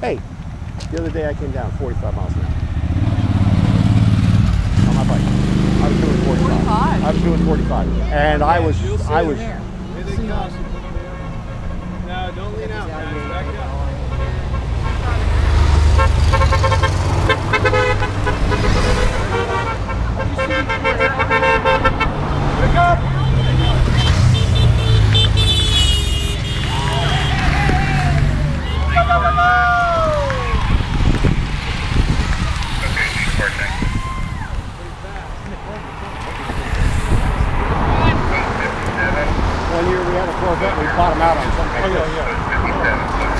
Hey, the other day I came down 45 miles an hour on my bike. I was doing 45. I was doing 45, and I was. Here they come. No, don't lean out, man. Back up. Pick up! Go, go, go, go! One year we had a Corvette, we bought them out on something. Oh, yeah, yeah.